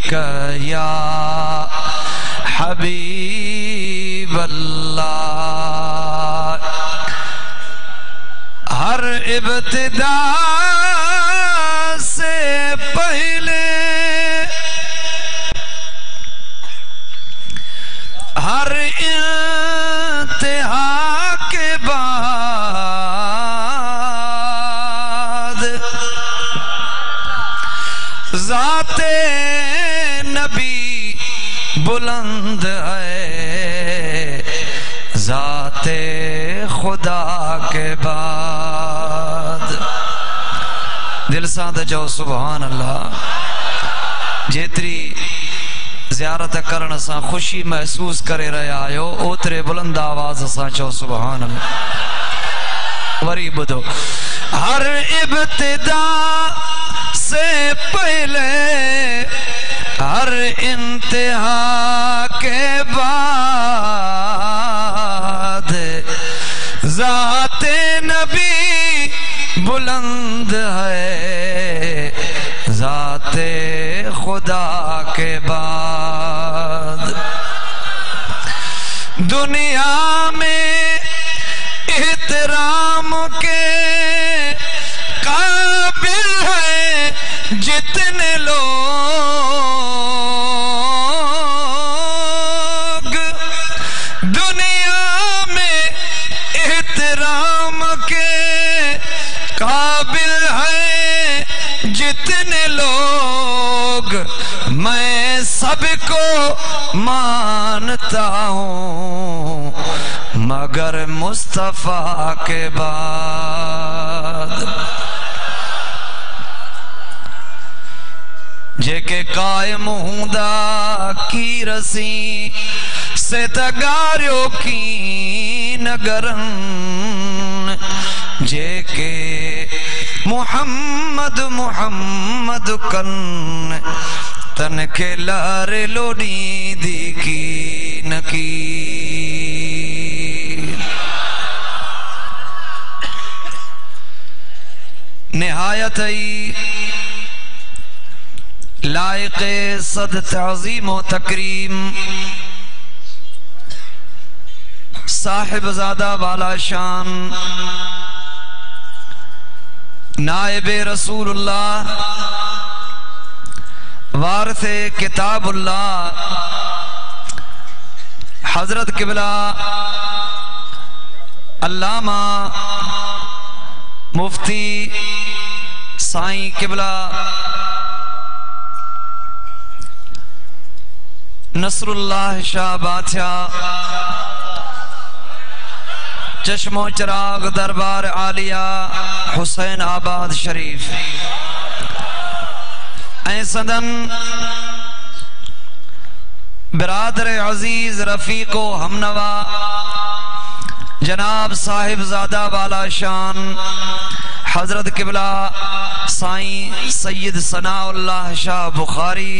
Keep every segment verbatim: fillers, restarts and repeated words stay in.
Fake یا حبیب اللہ، ہر ابتدا سے پہلے ہر انتہا کے بعد ذات نبی بلند ہے، ذات خدا کے بعد۔ دل سان جو سبحان اللہ، جیتری زیارت کرن سان خوشی محسوس کرے رہے آئیو اوترے بلند آواز سان چو سبحان اللہ۔ وری بدو، ہر ابتدا سے پہلے ہر انتہا کے بعد ذات نبی بلند ہے، ذات خدا کے بعد دنیا میں احترام کے قابل ہیں جتنے لوگ، دنیا میں احترام کے قابل ہیں جتنے لوگ، میں سب کو مانتا ہوں مگر مصطفیٰ کے بعد۔ جے کے قائم ہوندا کی رسی سے تگاریو کی نگرن، جے کے محمد محمد کن تن کے لارے لوڑی دی کی نکیر۔ نہایت ای لائق صد تعظیم و تکریم صاحب زادہ والا شان نائب رسول اللہ وارث کتاب اللہ حضرت قبلہ علامہ مفتی سائیں قبلہ نصر اللہ شاہ بادشاہ چشم و چراغ دربار عالیہ حسین آباد شریف، اے صدن برادر عزیز رفیق و ہمنوا جناب صاحب زادہ والا شان حضرت قبلہ سائیں سید ثناء اللہ شاہ بخاری،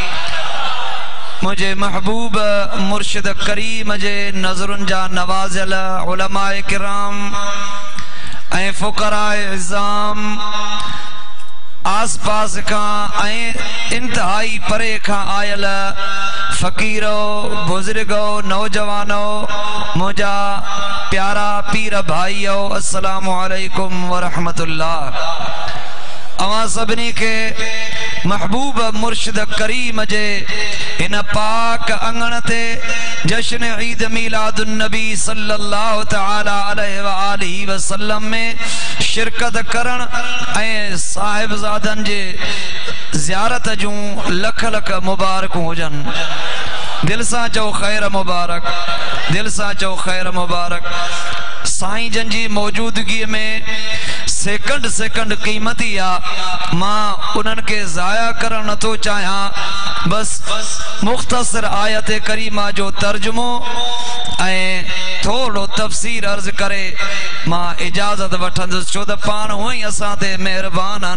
مجھے محبوب مرشد کریم مجھے نظرن جا نوازل علماء کرام اے فقراء عظام آس پاس کا اے انتہائی پرے کا آئل فقیرو بزرگو نوجوانو مجھا پیارا پیر بھائیو السلام علیکم ورحمت اللہ۔ اواں سبنی کے محبوب مرشد کریم جے ان پاک انگنتے جشن عید میلاد النبی صلی اللہ تعالی علیہ وآلہ وسلم میں شرکت کرن اے صاحب زادن جے زیارت جوں لکھ لکھ مبارک ہو جن۔ دل سا چو خیر مبارک، دل سا چو خیر مبارک۔ سائیں جن جی موجودگی میں سیکنڈ سیکنڈ قیمتی آ، ماں انہن کے ضائع کرن نہ تو چاہاں، بس مختصر آیت کریمہ جو ترجمو اے تھوڑو تفسیر عرض کرے ماں اجازت وٹھن چھو دا پان ہوئی اساں تے مہربانن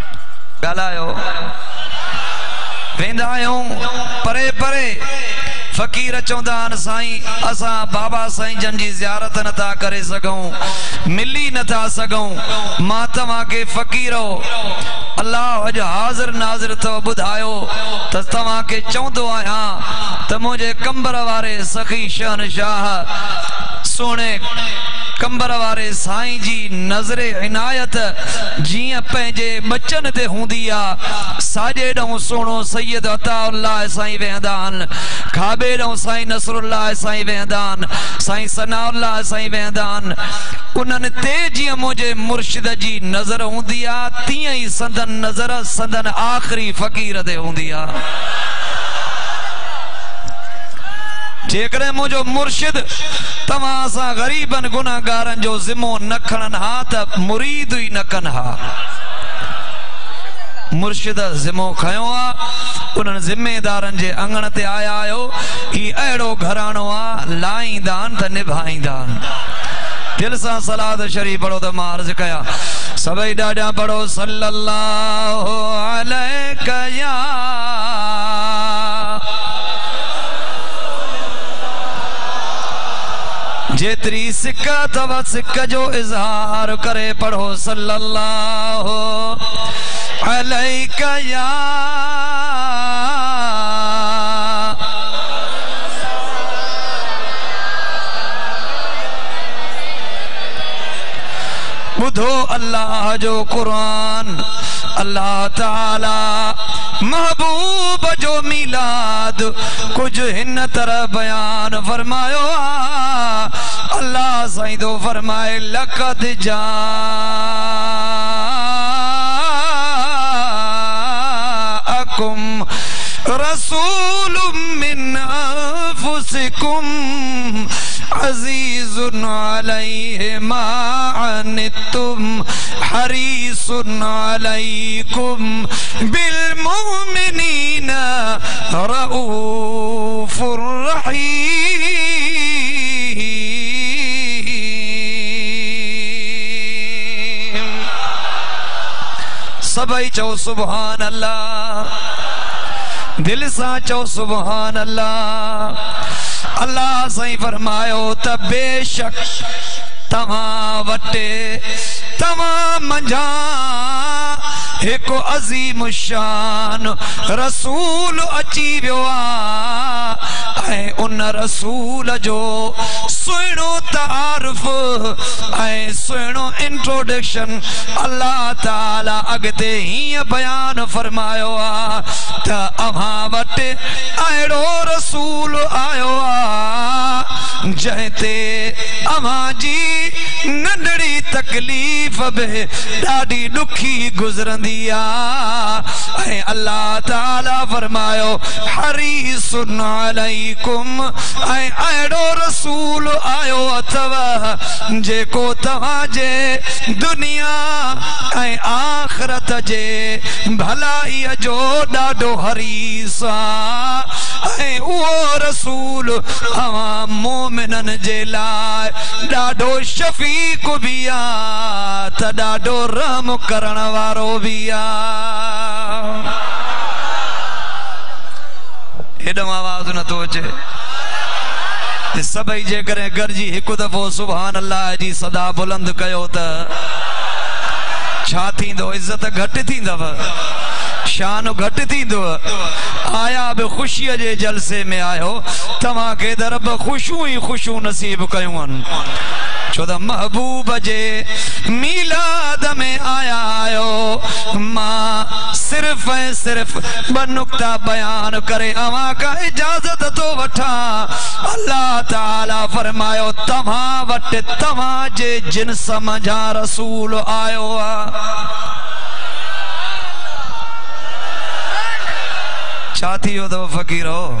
گالایو ویندایوں پرے پرے فقیر چوندان سائیں اسا بابا سائیں جن جی زیارت نتا کرے سگوں ملی نتا سگوں ماتما کے فقیرو اللہ اج حاضر ناظر تو بدھایو تو تما کے چوندو آیا تو مجھے کمبر وارے سخی شہنشاہ سونے کمبر وارے سائیں جی نظر عنایت جیاں پہنجے بچن تے ہوں دیا ساجے ڈھوں سونو سید عطا اللہ سائیں ویندان کھابے ڈھوں سائیں نصر اللہ سائیں ویندان سائیں ثناء اللہ سائیں ویندان انہن تے جیاں مجھے مرشد جی نظر ہوں دیا تیاں ہی سندن نظر سندن آخری فقیر دے ہوں دیا جیکرے مجھو مرشد تماسا غریبن گناہ گارن جو زمو نکھنن ہا تا مرید ہی نکن ہا مرشد زمو کھیوں آ انہن ذمہ دارن جے انگن تے آیا آئیو ہی ایڑو گھرانو آ لائیں دان تا نبھائیں دان دل سا صلاة شریف پڑھو تو مارز کیا سبئی ڈاڈا پڑھو صلی اللہ علیہ یا جیتری سکہ تبا سکہ جو اظہار کرے پڑھو صلی اللہ علیہ یا بدھو اللہ جو قرآن اللہ تعالی محبوب جو میلاد کچھ ہن طرح بیان فرمایو اللہ سائیدو فرمائے لقد جاءکم رسول من انفسکم عزیز علیہ ما عنتم حریص علیکم بالمؤمنین رؤوف الرحیم سبئی چو سبحان اللہ دل سا چو سبحان اللہ اللہ سائیں فرمایو تا بے شک تمہاں وٹے تمہاں منجھا ایک عظیم الشان رسول اچی بیوا اے ان رسول جو سوئنو تعارف اے سوئنو انٹروڈکشن اللہ تعالیٰ اگتے ہی بیان فرمایو آ تا امہاں وٹے ایڑو رسول آئیو آ جہتے امہاں جی ننڑی تکلیف بے ڈاڑی دکھی گزرن دیا اے اللہ تعالیٰ فرمایو حریص علیکم اے ایڑو رسول آئیو اتوا جے کو توا جے دنیا اے آخرت جے بھلائی جو ڈاڑو حریصا اے وہ رسول عوام مومنن جے لائے ڈاڑو شفیق بیا تا ڈاڑو رحم کرن وارو بیا ایڈم آواز نہ توچے سبئی جے کریں گرجی ایک دفعہ سبحان اللہ جی صدا بلند کیو تا چھا تھی دو عزت گھٹ تھی دو شان گھٹ تھی دو آیا بے خوشی جے جلسے میں آئیو تمہاں کے درب خوشو ہی خوشو نصیب کیون چھوڑا محبوب جے میلاد میں آیا آئیو ماں صرف ہے صرف بنکتہ بیان کرے اما کا اجازت تو وٹھا اللہ تعالیٰ فرمایو تمہاں وٹ تمہاں جے جن سمجھا رسول آئیو آ چاہتی ہو تو فقیر ہو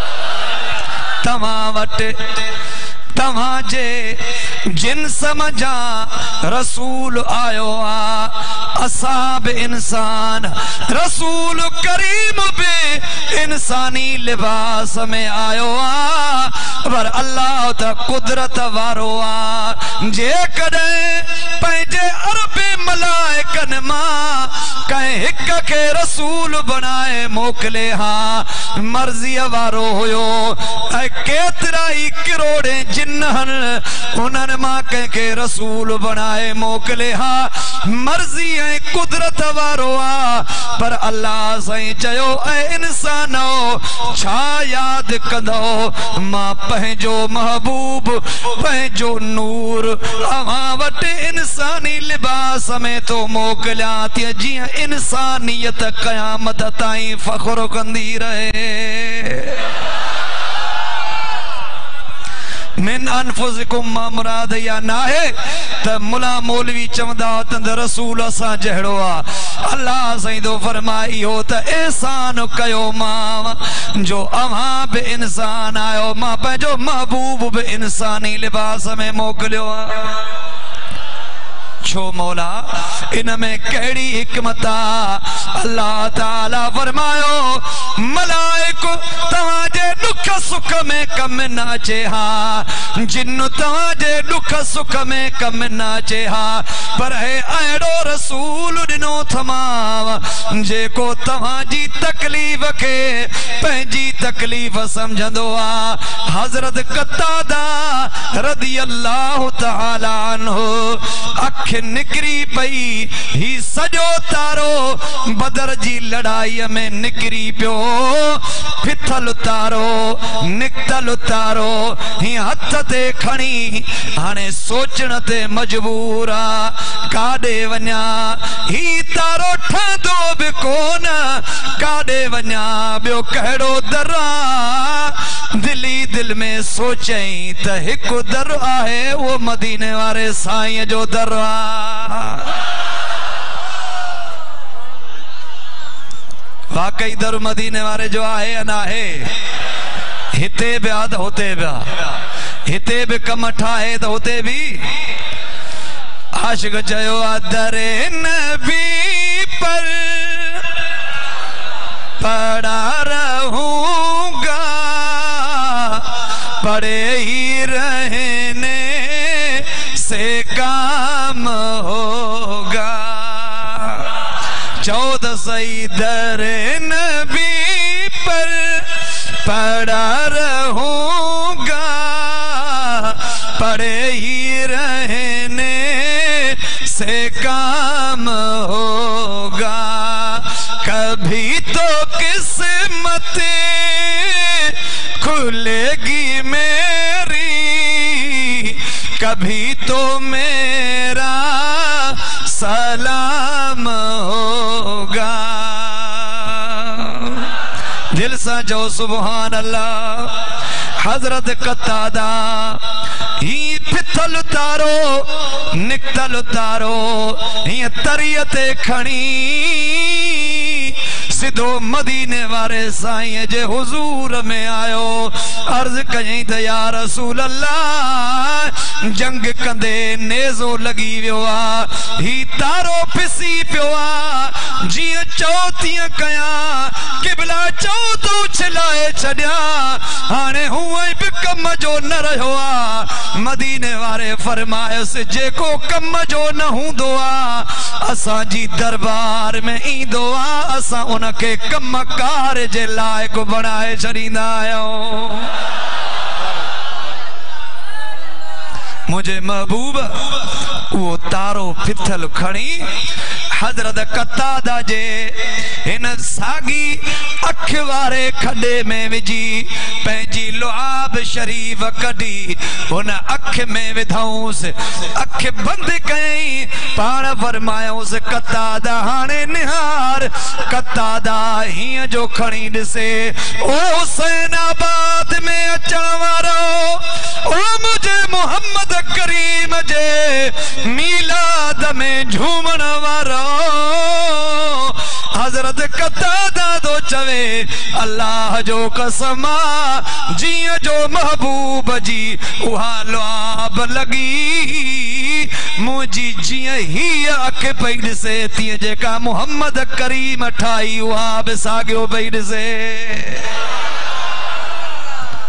تمہاں وٹ تمہاں جے جن سمجھا رسول آئیو آ اصحاب انسان رسول کریم بے انسانی لباس میں آئیو آ پر اللہ تا قدرت وارو آ جے کڑے پہنجے عرب मलाइकन मां कहीं हिक के रसूल बनाए मोकले हाँ मर्जी वारो होयो ऐं केतिरा ई करोड़े जिन्नहन उन्हनि मां कंहिंखे रसूल बनाए मोकले हाँ मर्जी ऐं कुदरत वारो आ पर अल्लाह साईं चयो ऐं इंसानो छा याद कंदो मां पंहिंजो महबूब पंहिंजो नूर अवां वटि इंसानी लिबास में तो मोकलियां थी जीअं इंसानियत क़यामत ताईं फ़ख्र कंदी रहे मिन अनफुसिकुम मा मुराद या नाहे त मुला मौलवी चवंदा त रसूल असां जहिड़ो आ अल्लाह साईं तो फरमाई हो त एहसान कयो मां जो अव्हां बि इंसान आयो मां पंहिंजो महबूब बि इंसानी लिबास में मोकिलियो आ छो मौला इन में कहिड़ी हिकमत आ अल्लाह ताला फरमायो मलाइको तव्हांजे दुख सुख में कम न अचे हा जिन तव्हांजे दुख सुख में कम न अचे हा पर हे अहिड़ो रसूल ॾिनो थमांव जेको तव्हांजी तकलीफ़ खे पंहिंजी तकलीफ़ सम्झंदो आ हज़रत कतादा रज़ी अल्लाह तआला अन्हु अख निकरी पई ही सजो तारो बदर जी लड़ाई में निकरी पियो फिथल तारो निकतल तारो ही हथ ते खणी हाणे सोचण ते मजबूर आ काॾे वञा ही तारो ठहंदो बि कोन काॾे वञा ॿियो कहिड़ो दर आ दिली दिल में सोचई त हिकु दर आहे उहो मदीने वारे साईं जो दर आ वाकई दर मदीने वारे जो आहे या नाहे हिते बि आ त हुते बि आ हिते बि कम ठाहे त हुते बि आशिक चयो आ दरे नबी पर पड़ा रहूंगा पड़े ही रहने से काम होगा चौदह सही दरे नबी पर पड़ा रहूंगा पड़े ही रहने से काम होगा कभी तो किस्मत खुलेगी मेरी कभी तो मेरा सलाम होगा दिल सा जो सुभान अल्लाह हजरत कतादा ही फिथल तारो निकतल तारो ही तरियते खणी सिधो मदीने वारे साईं जे हुजूर में आयो अर्ज कयई त या रसूल अल्लाह जंग कंदे नेज़ो लगी वियो आ ही तारो पिसी पियो आ जीअं चओ तीअं कयां किबला चओ तो उछलाए छॾिया हाणे हूअं बि कम जो न रहियो आ मदीने वारे फरमायसि जेको कम जो न हूंदो आ असांजी दरबार में ईंदो आ असां उनखे कमकार जे लाइक़ बणाए छॾींदा आहियूं मुझे महबूब वो तारो फिथल खणी हजरत कतादा जे हिन सागी अख वारे खडे में विजी पंहिंजी लुआब शरीफ कढी हुन अख में विधऊंसि अख बंद कयई पाण फरमायोसि कतादा हाणे निहार कतादा हीअं जो खणी ॾिसे ओ हुसैनाबाद में अचण वारो ओ मुझे मोहम्मद करीम जे मीलाद में झूमण वारो हजरत कतादा तो चवे अल्लाह जो कसमा जिया जो महबूब जी उहा लुआब लगी मुझी जिया ही अख पई ॾिसे तीअं जेका मोहम्मद करीम ठाही उहा बि साॻियो पई ॾिसे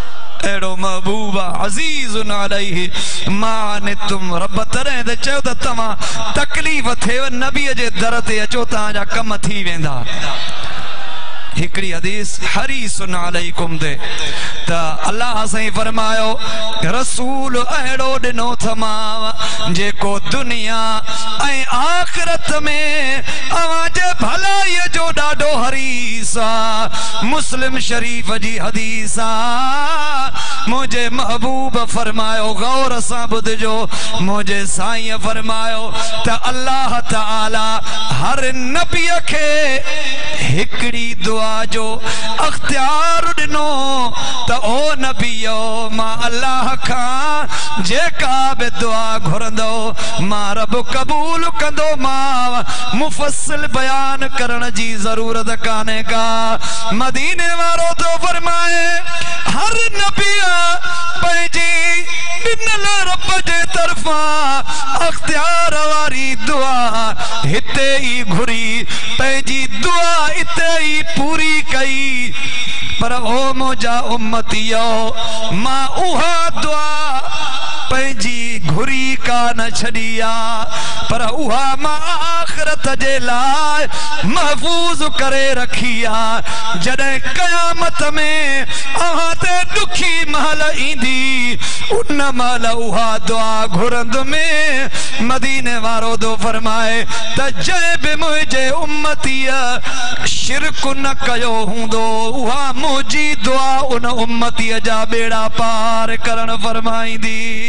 ایڑو محبوبہ عزیز علیہ ما عنتم رب تریں دے چاہو دا تمہاں تکلیف تھے و نبی جے درتے اچو تاں جا کم تھی ویندہ ہکڑی حدیث حریص علیکم دے تا اللہ سے فرمایو رسول اہڑو ڈنو تھما جے کو دنیا اے آخرت میں آواجے بھلائی جو ڈاڈو حریصا مسلم شریف جی حدیثا مجھے محبوب فرمایو غور سابد جو مجھے سائیں فرمایو تا اللہ تعالی ہر نبی کے ہکڑی دعا جو اختیار ڈنو تا او نبیو ما اللہ کھا جے کعب دعا گھرندو ما رب قبول کندو ما مفصل بیان کرن جی ضرورت کانے کا مدینے وارو تو فرمائے ہر نبی پہنجی ڈنل رب جے طرفا اختیار واری دعا ہتے ہی گھری پہنجی دعا ہتے ہی پوری کئی پر او موجا امتیو ما اوہا دعا پہنجی گھری کا نہ چھڑیا پر اوہا ما آخرت جے لائے محفوظ کرے رکھیا جڑے قیامت میں آہاتے دکھی محل ایندی ان محل اوہا دعا گھرند میں مدینے وارو دو فرمائے تجیب مجھے امتی شرک نہ کیو ہوں دو اوہا مجھے دعا ان امتی جا بیڑا پار کرن فرمائی دی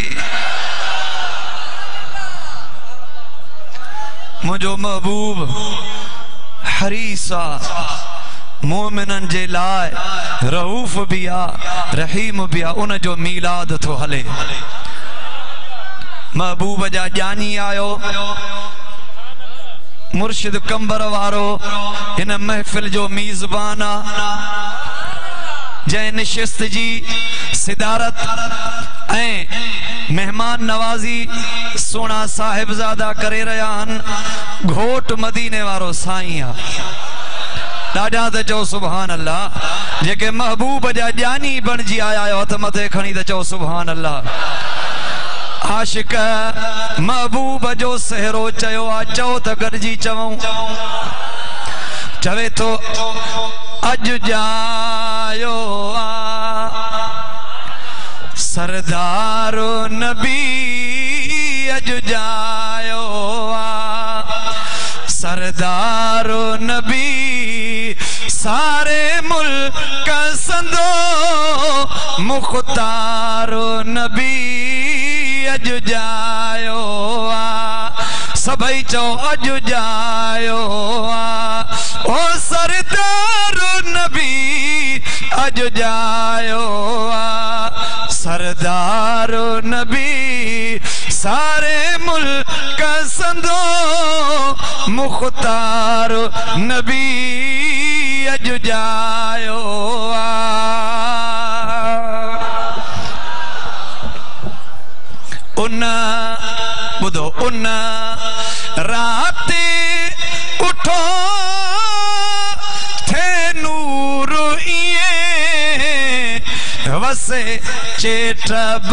مجھو محبوب حریصہ مومنن جے لائے رعوف بیا رحیم بیا ان جو میلاد تو ہلے محبوب جا جانی آیو مرشد کمبر وارو ان محفل جو میزبانا جے نشست جی صدارت ایں مہمان نوازی سونا صاحب زادہ کرے ریان گھوٹ مدینے وارو سائیاں ڈاڈا تے چو سبحان اللہ جے کہ محبوب جا جانی بن جی آیا ہے ہتھ متے کھنی تے چو سبحان اللہ عاشق محبوب جو سہرو چیو آ چو تا گرجی چووں چوے تو اج جایو آ سردار نبی اج جایو آ سردار نبی سارے ملک سندو مختار نبی اج جایو آ سبھائی چو اج جایو آ او سردار نبی اج جایو آ سردار نبی سارے ملک سندو مختار نبی اج جایو آ ان بدو ان رات اٹھو تھے نور وسے چیٹ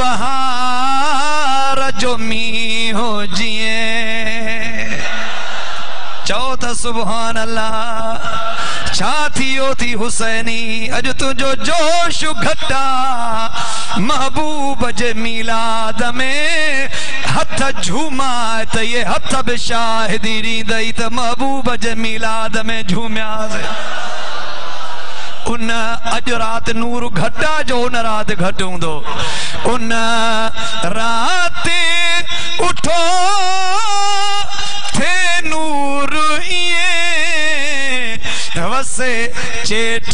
بہار جو می ہو جیے چوتھا سبحان اللہ چھاتی ہوتی حسینی اج تجھو جوش گھٹا محبوب جے میلاد میں ہتھ جھوما تا یہ ہتھ بشاہدی ریندائی تا محبوب جے میلاد میں جھومیا سے ان اج رات نور گھٹا جو ان رات گھٹوں دو ان رات اٹھو تھے نور وسے چیٹ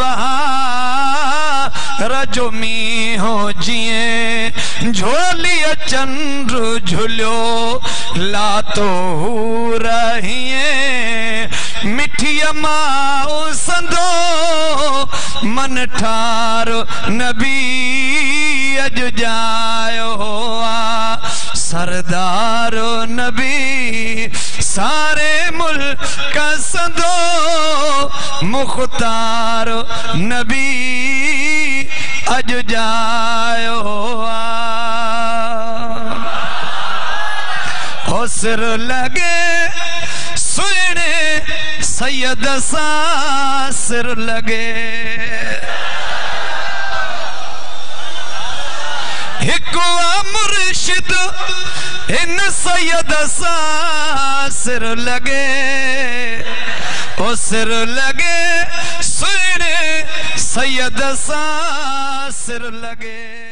بہار جو می ہو جیے جھولی چندر جھلیو لاتو رہیے مٹھی ماں سندو من ٹھار نبی اج جایو آ سردار نبی سارے ملک سندو مختار نبی اج جایو ہو سر لگے سونے سید سا سر لگے ہکوا مرشد ان سید سا سر لگے او سر لگے سونے سید سا سر لگے